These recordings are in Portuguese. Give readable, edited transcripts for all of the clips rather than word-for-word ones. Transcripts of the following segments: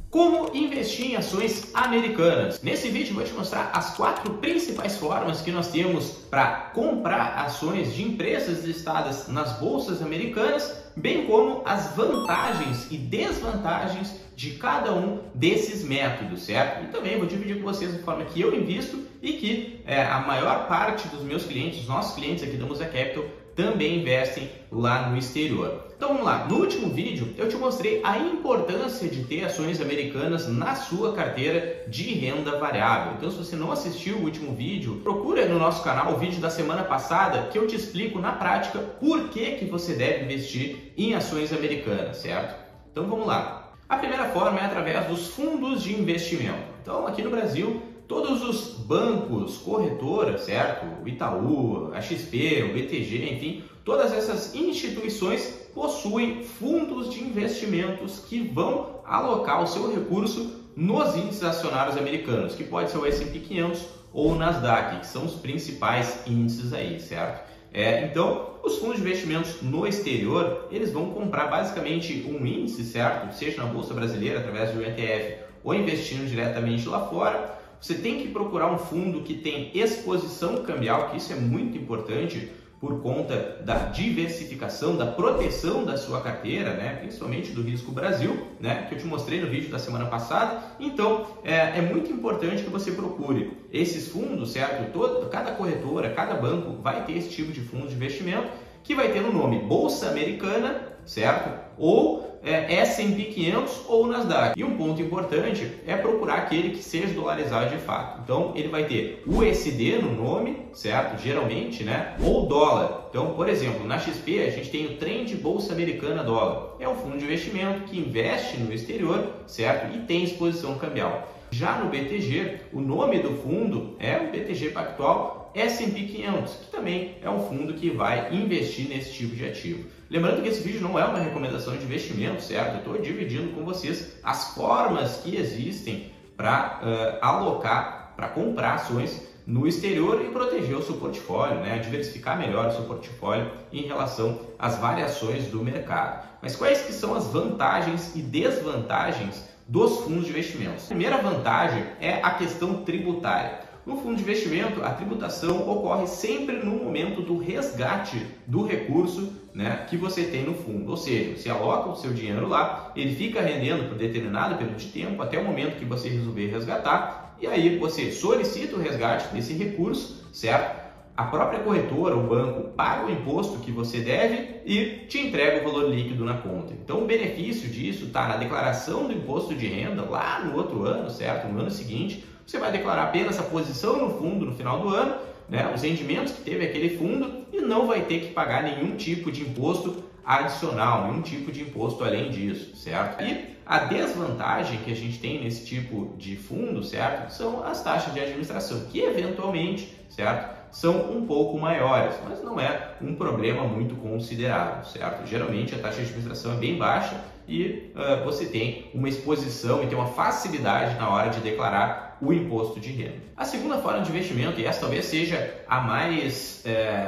Como investir em ações americanas? Nesse vídeo eu vou te mostrar as 4 principais formas que nós temos para comprar ações de empresas listadas nas bolsas americanas, bem como as vantagens e desvantagens de cada um desses métodos, certo? E também vou dividir com vocês a forma que eu invisto e que a maior parte dos meus clientes, nossos clientes aqui da Musa Capital, também investem lá no exterior. Então vamos lá, no último vídeo eu te mostrei a importância de ter ações americanas na sua carteira de renda variável. Então se você não assistiu o último vídeo, procura no nosso canal o vídeo da semana passada que eu te explico na prática por que você deve investir em ações americanas, certo? Então vamos lá. A primeira forma é através dos fundos de investimento. Então aqui no Brasil, todos os bancos, corretoras, certo? O Itaú, a XP, o BTG, enfim, todas essas instituições possuem fundos de investimentos que vão alocar o seu recurso nos índices acionários americanos, que pode ser o S&P 500 ou o Nasdaq, que são os principais índices aí, certo? Então, os fundos de investimentos no exterior, eles vão comprar basicamente um índice, certo? Seja na Bolsa Brasileira, através do ETF, ou investindo diretamente lá fora. Você tem que procurar um fundo que tem exposição cambial, que isso é muito importante por conta da diversificação, da proteção da sua carteira, né? Principalmente do risco Brasil, né? Que eu te mostrei no vídeo da semana passada. Então, é muito importante que você procure esses fundos, certo? Cada corretora, cada banco vai ter esse tipo de fundo de investimento que vai ter no nome Bolsa Americana, certo? Ou S&P 500 ou Nasdaq. E um ponto importante é procurar aquele que seja dolarizado de fato. Então, ele vai ter USD no nome, certo? Geralmente, né? Ou dólar. Então, por exemplo, na XP a gente tem o Trend Bolsa Americana Dólar. É um fundo de investimento que investe no exterior, certo? E tem exposição cambial. Já no BTG, o nome do fundo é o BTG Pactual S&P 500, que também é um fundo que vai investir nesse tipo de ativo. Lembrando que esse vídeo não é uma recomendação de investimento, certo? Eu estou dividindo com vocês as formas que existem para alocar, para comprar ações no exterior e proteger o seu portfólio, né? Diversificar melhor o seu portfólio em relação às variações do mercado. Mas quais que são as vantagens e desvantagens dos fundos de investimentos? A primeira vantagem é a questão tributária. No fundo de investimento, a tributação ocorre sempre no momento do resgate do recurso, né, que você tem no fundo. Ou seja, você aloca o seu dinheiro lá, ele fica rendendo por determinado período de tempo, até o momento que você resolver resgatar, e aí você solicita o resgate desse recurso, certo? A própria corretora, o banco, paga o imposto que você deve e te entrega o valor líquido na conta. Então, o benefício disso está na declaração do imposto de renda lá no outro ano, certo? No ano seguinte, você vai declarar apenas a posição no fundo no final do ano, né? Os rendimentos que teve aquele fundo e não vai ter que pagar nenhum tipo de imposto adicional, nenhum tipo de imposto além disso, certo? E a desvantagem que a gente tem nesse tipo de fundo, certo? São as taxas de administração, que eventualmente, certo? São um pouco maiores, mas não é um problema muito considerável, certo? Geralmente a taxa de administração é bem baixa e você tem uma exposição e tem uma facilidade na hora de declarar o imposto de renda. A segunda forma de investimento, e essa talvez seja a mais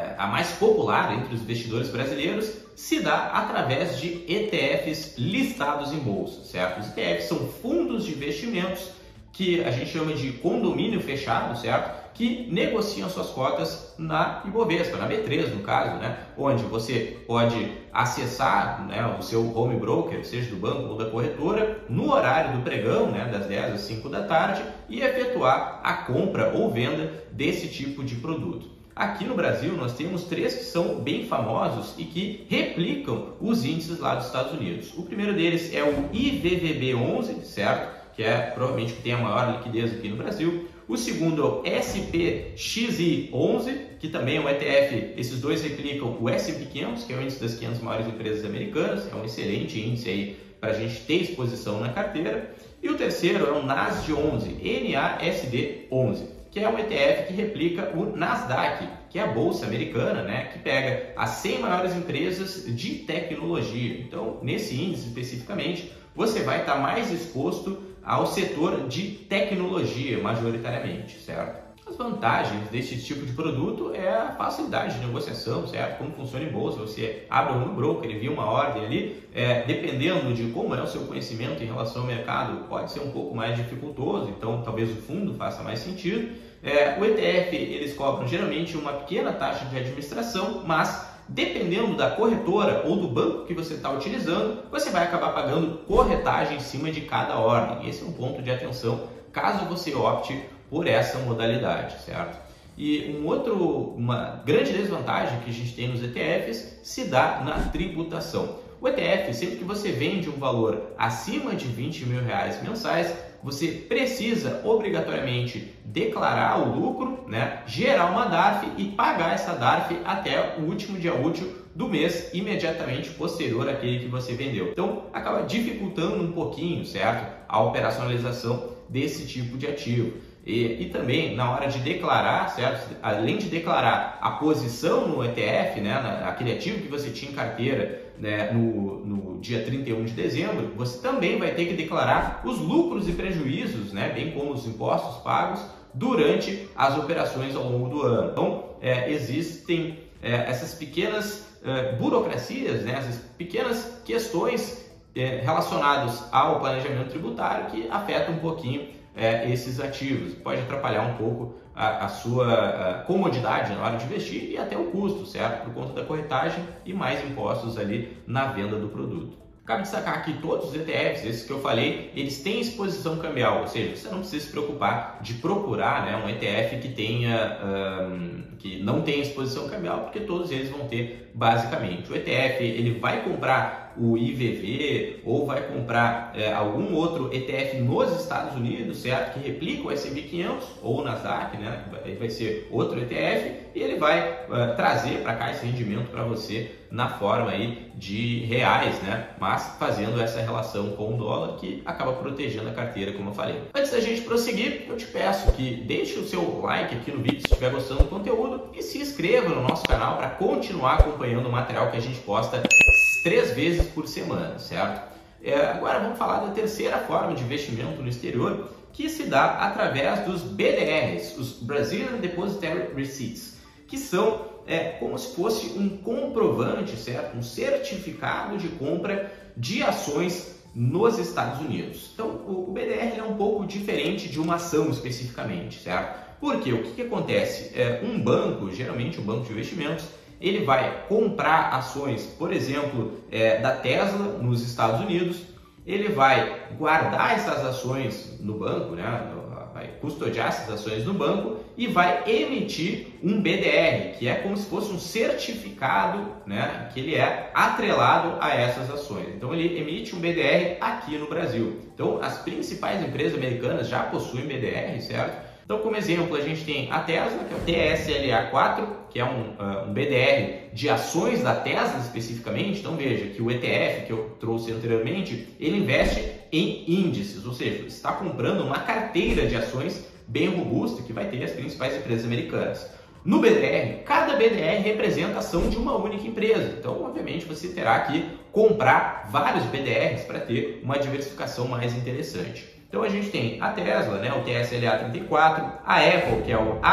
popular entre os investidores brasileiros, se dá através de ETFs listados em bolsa, certo? Os ETFs são fundos de investimentos que a gente chama de condomínio fechado, certo? Que negociam suas cotas na Ibovespa, na B3 no caso, né? Onde você pode acessar, né, o seu home broker, seja do banco ou da corretora, no horário do pregão, né, das 10 às 5 da tarde, e efetuar a compra ou venda desse tipo de produto. Aqui no Brasil nós temos 3 que são bem famosos e que replicam os índices lá dos Estados Unidos. O primeiro deles é o IVVB11, certo? Que é provavelmente que tem a maior liquidez aqui no Brasil. O segundo é o SPXY11, que também é um ETF. Esses dois replicam o S&P 500, que é o índice das 500 maiores empresas americanas. É um excelente índice aí para a gente ter exposição na carteira. E o terceiro é o NASD11, NASD11, que é um ETF que replica o Nasdaq, que é a bolsa americana, né, que pega as 100 maiores empresas de tecnologia. Então, nesse índice especificamente, você vai estar mais exposto ao setor de tecnologia, majoritariamente, certo? As vantagens desse tipo de produto é a facilidade de negociação, certo? Como funciona em bolsa, você abre um broker, envia uma ordem ali, dependendo de como é o seu conhecimento em relação ao mercado, pode ser um pouco mais dificultoso, então talvez o fundo faça mais sentido. O ETF, eles cobram geralmente uma pequena taxa de administração, mas dependendo da corretora ou do banco que você está utilizando, você vai acabar pagando corretagem em cima de cada ordem. Esse é um ponto de atenção, caso você opte por essa modalidade, certo? E uma grande desvantagem que a gente tem nos ETFs se dá na tributação. O ETF, sempre que você vende um valor acima de R$20 mil mensais, você precisa obrigatoriamente declarar o lucro, né? Gerar uma DARF e pagar essa DARF até o último dia útil do mês imediatamente posterior àquele que você vendeu. Então, acaba dificultando um pouquinho, certo? A operacionalização desse tipo de ativo. E também, na hora de declarar, certo? Além de declarar a posição no ETF, né? Aquele ativo que você tinha em carteira, né? No dia 31 de dezembro, você também vai ter que declarar os lucros e prejuízos, né? Bem como os impostos pagos durante as operações ao longo do ano. Então, existem essas pequenas burocracias, né? Essas pequenas questões relacionadas ao planejamento tributário que afetam um pouquinho esses ativos. Pode atrapalhar um pouco a sua comodidade na hora de investir e até o custo, certo? Por conta da corretagem e mais impostos ali na venda do produto. Cabe destacar que todos os ETFs, esses que eu falei, eles têm exposição cambial, ou seja, você não precisa se preocupar de procurar, né, um ETF que não tenha exposição cambial, porque todos eles vão ter basicamente. O ETF ele vai comprar o IVV ou vai comprar algum outro ETF nos Estados Unidos, certo? Que replica o S&P 500 ou o Nasdaq, né? Vai ser outro ETF e ele vai trazer para cá esse rendimento para você na forma aí de reais, né? Mas fazendo essa relação com o dólar que acaba protegendo a carteira, como eu falei. Antes da gente prosseguir, eu te peço que deixe o seu like aqui no vídeo se estiver gostando do conteúdo e se inscreva no nosso canal para continuar acompanhando o material que a gente posta 3 vezes por semana, certo? Agora vamos falar da terceira forma de investimento no exterior, que se dá através dos BDRs, os Brazilian Depositary Receipts, que são como se fosse um comprovante, certo? Um certificado de compra de ações nos Estados Unidos. Então, o BDR é um pouco diferente de uma ação especificamente, certo? Porque o que acontece? Um banco, geralmente um banco de investimentos, ele vai comprar ações, por exemplo, da Tesla nos Estados Unidos, ele vai guardar essas ações no banco, né? Vai custodiar essas ações no banco e vai emitir um BDR, que é como se fosse um certificado, né? Que ele é atrelado a essas ações. Então ele emite um BDR aqui no Brasil. Então as principais empresas americanas já possuem BDR, certo? Então, como exemplo, a gente tem a Tesla, que é o TSLA4, que é um BDR de ações da Tesla especificamente. Então, veja que o ETF que eu trouxe anteriormente, ele investe em índices, ou seja, está comprando uma carteira de ações bem robusta que vai ter as principais empresas americanas. No BDR, cada BDR representa a ação de uma única empresa. Então, obviamente, você terá que comprar vários BDRs para ter uma diversificação mais interessante. Então a gente tem a Tesla, né, o TSLA34, a Apple, que é o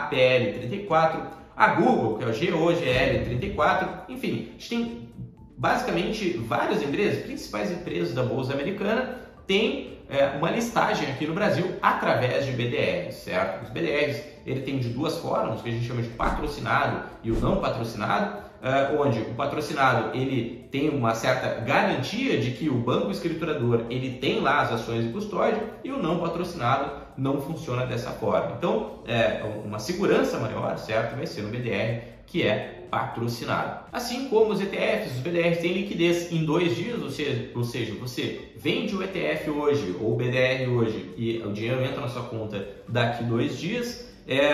AAPL34, a Google, que é o GOGL34, enfim, a gente tem basicamente várias empresas, principais empresas da Bolsa Americana, têm uma listagem aqui no Brasil através de BDRs, certo? Os BDRs ele tem de duas formas, que a gente chama de patrocinado e o não patrocinado, onde o patrocinado ele tem uma certa garantia de que o banco escriturador ele tem lá as ações de custódia e o não patrocinado não funciona dessa forma. Então, uma segurança maior, certo, vai ser no BDR que é patrocinado. Assim como os ETFs, os BDRs têm liquidez em 2 dias, ou seja, você vende o ETF hoje ou o BDR hoje e o dinheiro entra na sua conta daqui 2 dias.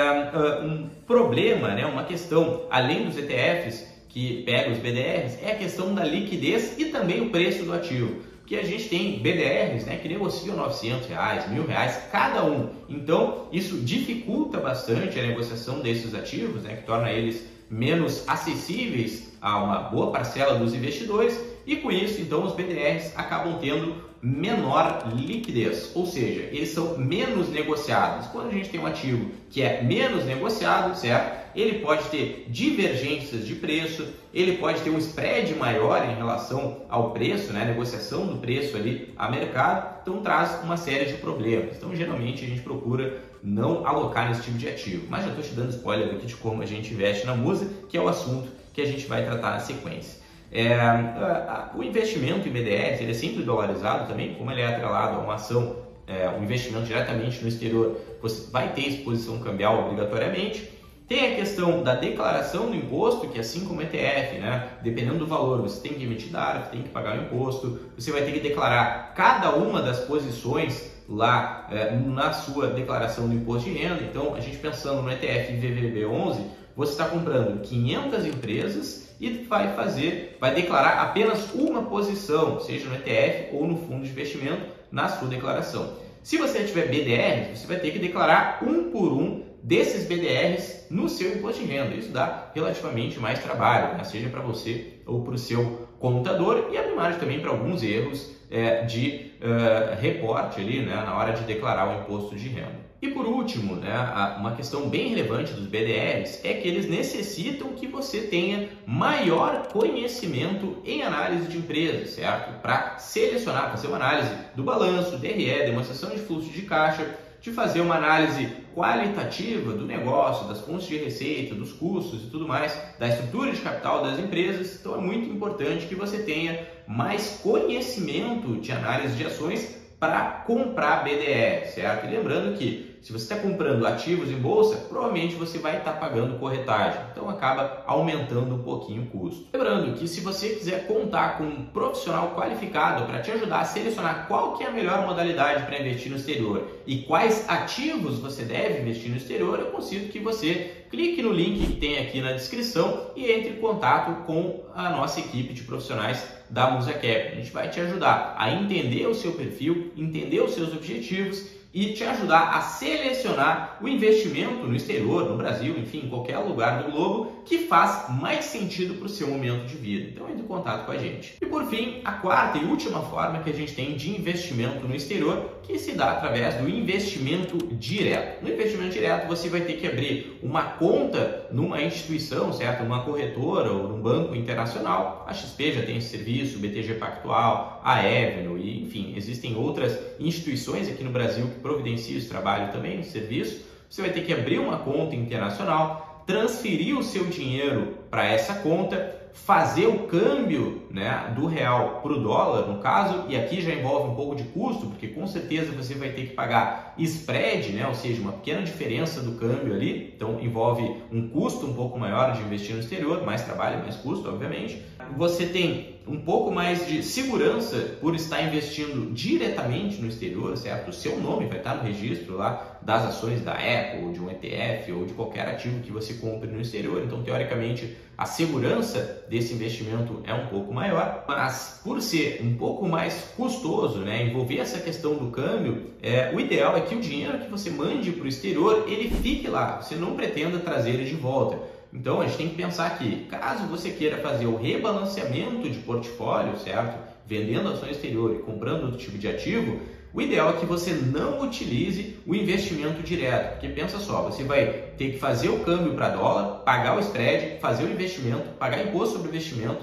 Um problema, né, uma questão, além dos ETFs que pegam os BDRs, é a questão da liquidez e também o preço do ativo. Porque a gente tem BDRs, né, que negociam R$900, R$1.000 cada um. Então, isso dificulta bastante a negociação desses ativos, né, que torna eles menos acessíveis a uma boa parcela dos investidores. E com isso, então, os BDRs acabam tendo menor liquidez, ou seja, eles são menos negociados. Quando a gente tem um ativo que é menos negociado, certo? Ele pode ter divergências de preço, ele pode ter um spread maior em relação ao preço, né? Negociação do preço ali a mercado, então traz uma série de problemas. Então, geralmente, a gente procura não alocar nesse tipo de ativo. Mas já estou te dando spoiler aqui de como a gente investe na Musa, que é o assunto que a gente vai tratar na sequência. O investimento em BDRs ele é sempre dolarizado também, como ele é atrelado a uma ação, um investimento diretamente no exterior, você vai ter exposição cambial obrigatoriamente. Tem a questão da declaração do imposto, que assim como ETF, né, dependendo do valor, você tem que emitir DARF, tem que pagar o imposto, você vai ter que declarar cada uma das posições lá na sua declaração do imposto de renda. Então, a gente pensando no ETF VVB11, você está comprando 500 empresas e vai declarar apenas uma posição, seja no ETF ou no fundo de investimento, na sua declaração. Se você tiver BDRs, você vai ter que declarar um por um desses BDRs no seu imposto de renda. Isso dá relativamente mais trabalho, né? Seja para você ou para o seu contador, e abre margem também para alguns erros de reporte ali, né, na hora de declarar o imposto de renda. E por último, né, uma questão bem relevante dos BDRs é que eles necessitam que você tenha maior conhecimento em análise de empresas, certo? Para selecionar, fazer uma análise do balanço, DRE, demonstração de fluxo de caixa, de fazer uma análise qualitativa do negócio, das fontes de receita, dos custos e tudo mais, da estrutura de capital das empresas. Então é muito importante que você tenha mais conhecimento de análise de ações para comprar BDR, certo? E lembrando que se você está comprando ativos em bolsa, provavelmente você vai estar pagando corretagem, então acaba aumentando um pouquinho o custo. Lembrando que se você quiser contar com um profissional qualificado para te ajudar a selecionar qual que é a melhor modalidade para investir no exterior e quais ativos você deve investir no exterior, eu consigo que você clique no link que tem aqui na descrição e entre em contato com a nossa equipe de profissionais da MusaCap. A gente vai te ajudar a entender o seu perfil, entender os seus objetivos e te ajudar a selecionar o investimento no exterior, no Brasil, enfim, em qualquer lugar do globo que faz mais sentido para o seu momento de vida. Então entre em contato com a gente. E por fim, a quarta e última forma que a gente tem de investimento no exterior, que se dá através do investimento direto. No investimento direto você vai ter que abrir uma conta numa instituição, certo? Uma corretora ou num banco internacional. A XP já tem esse serviço, o BTG Pactual, a Avenue, e, enfim, existem outras instituições aqui no Brasil que providenciam esse trabalho também, esse serviço. Você vai ter que abrir uma conta internacional, transferir o seu dinheiro para essa conta, fazer o câmbio, né, do real para o dólar, no caso, e aqui já envolve um pouco de custo, porque com certeza você vai ter que pagar spread, né, ou seja, uma pequena diferença do câmbio ali, então envolve um custo um pouco maior de investir no exterior, mais trabalho, mais custo, obviamente. Você tem um pouco mais de segurança por estar investindo diretamente no exterior, certo? O seu nome vai estar no registro lá das ações da Apple, ou de um ETF, ou de qualquer ativo que você compre no exterior. Então, teoricamente, a segurança desse investimento é um pouco maior, mas por ser um pouco mais custoso, né, envolver essa questão do câmbio, o ideal é que o dinheiro que você mande para o exterior, ele fique lá, você não pretenda trazer ele de volta. Então, a gente tem que pensar que, caso você queira fazer o rebalanceamento de portfólio, certo? Vendendo ações exterior e comprando outro tipo de ativo, o ideal é que você não utilize o investimento direto, porque pensa só, você vai ter que fazer o câmbio para dólar, pagar o spread, fazer o investimento, pagar imposto sobre o investimento,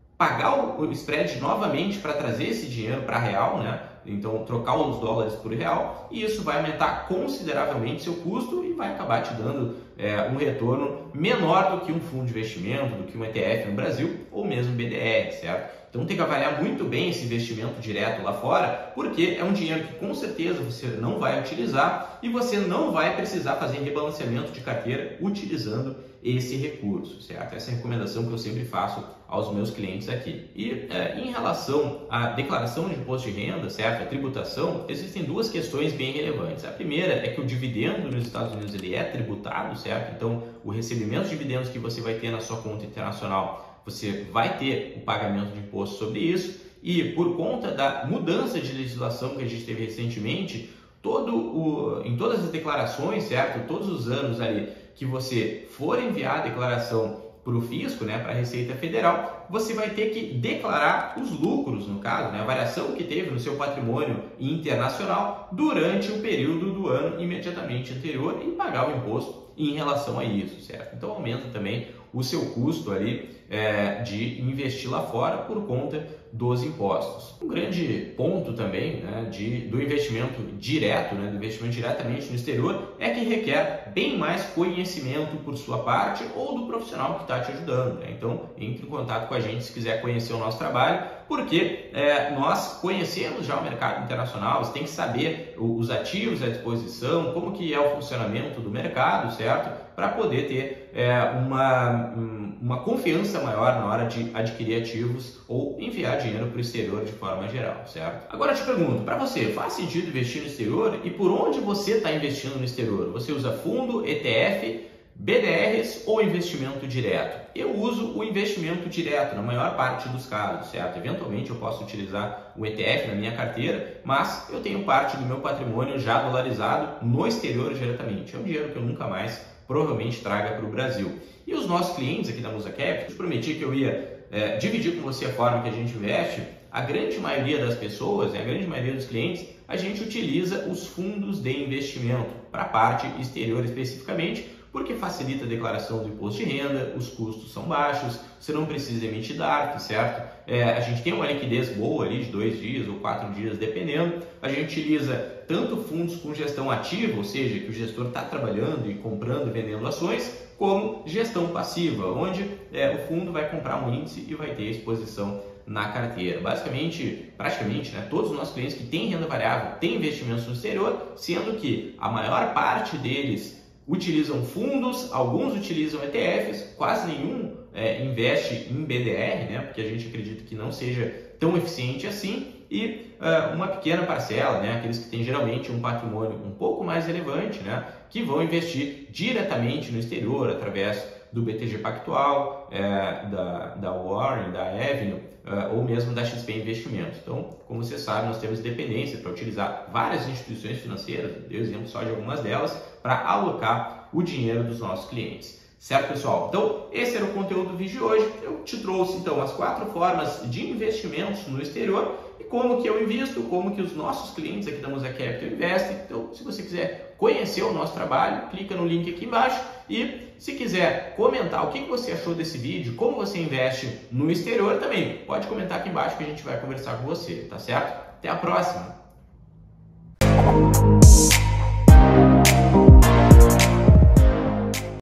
pagar o spread novamente para trazer esse dinheiro para real, né? Então trocar os dólares por real, e isso vai aumentar consideravelmente seu custo e vai acabar te dando um retorno menor do que um fundo de investimento, do que um ETF no Brasil ou mesmo BDR, certo? Então tem que avaliar muito bem esse investimento direto lá fora, porque é um dinheiro que com certeza você não vai utilizar e você não vai precisar fazer rebalanceamento de carteira utilizando esse recurso, certo? Essa é a recomendação que eu sempre faço aos meus clientes aqui. E em relação à declaração de imposto de renda, certo? A tributação, existem duas questões bem relevantes. A primeira é que o dividendo nos Estados Unidos ele é tributado, certo? Então o recebimento de dividendos que você vai ter na sua conta internacional, você vai ter o pagamento de imposto sobre isso, e por conta da mudança de legislação que a gente teve recentemente, em todas as declarações, certo? Todos os anos ali que você for enviar a declaração para o fisco, né, para a Receita Federal, você vai ter que declarar os lucros, no caso, né, a variação que teve no seu patrimônio internacional durante o período do ano imediatamente anterior e pagar o imposto em relação a isso, certo? Então aumenta também o seu custo ali de investir lá fora por conta dos impostos. Um grande ponto também, né, do investimento direto, né, do investimento diretamente no exterior, é que requer bem mais conhecimento por sua parte ou do profissional que está te ajudando, né? Então entre em contato com a gente se quiser conhecer o nosso trabalho, porque nós conhecemos já o mercado internacional, você tem que saber os ativos à disposição, como que é o funcionamento do mercado, certo? Para poder ter uma confiança maior na hora de adquirir ativos ou enviar dinheiro para o exterior de forma geral, certo? Agora eu te pergunto, para você, faz sentido investir no exterior? E por onde você está investindo no exterior? Você usa fundo, ETF, BDRs ou investimento direto? Eu uso o investimento direto na maior parte dos casos, certo? Eventualmente eu posso utilizar o ETF na minha carteira, mas eu tenho parte do meu patrimônio já dolarizado no exterior diretamente. É um dinheiro que eu nunca mais provavelmente traga para o Brasil. E os nossos clientes aqui da Musacap, eu prometi que eu ia dividir com você a forma que a gente investe. A grande maioria das pessoas, a grande maioria dos clientes, a gente utiliza os fundos de investimento para a parte exterior especificamente, porque facilita a declaração do imposto de renda, os custos são baixos, você não precisa emitir DARF, certo? A gente tem uma liquidez boa ali de 2 dias ou 4 dias, dependendo. A gente utiliza tanto fundos com gestão ativa, ou seja, que o gestor está trabalhando e comprando e vendendo ações, como gestão passiva, onde o fundo vai comprar um índice e vai ter exposição na carteira. Basicamente, praticamente, né, todos os nossos clientes que têm renda variável têm investimentos no exterior, sendo que a maior parte deles utilizam fundos, alguns utilizam ETFs, quase nenhum investe em BDR, né, porque a gente acredita que não seja tão eficiente assim, e uma pequena parcela, né, aqueles que têm geralmente um patrimônio um pouco mais relevante, né, que vão investir diretamente no exterior através do BTG Pactual, da Warren, da Avenue ou mesmo da XP Investimentos. Então, como você sabe, nós temos dependência para utilizar várias instituições financeiras, dei exemplo só de algumas delas, para alocar o dinheiro dos nossos clientes. Certo, pessoal? Então, esse era o conteúdo do vídeo de hoje. Eu te trouxe, então, as 4 formas de investimentos no exterior e como que eu invisto, como que os nossos clientes aqui da Musa Capital investem. Então, se você quiser conhecer o nosso trabalho, clica no link aqui embaixo e se quiser comentar o que você achou desse vídeo, como você investe no exterior também, pode comentar aqui embaixo que a gente vai conversar com você, tá certo? Até a próxima!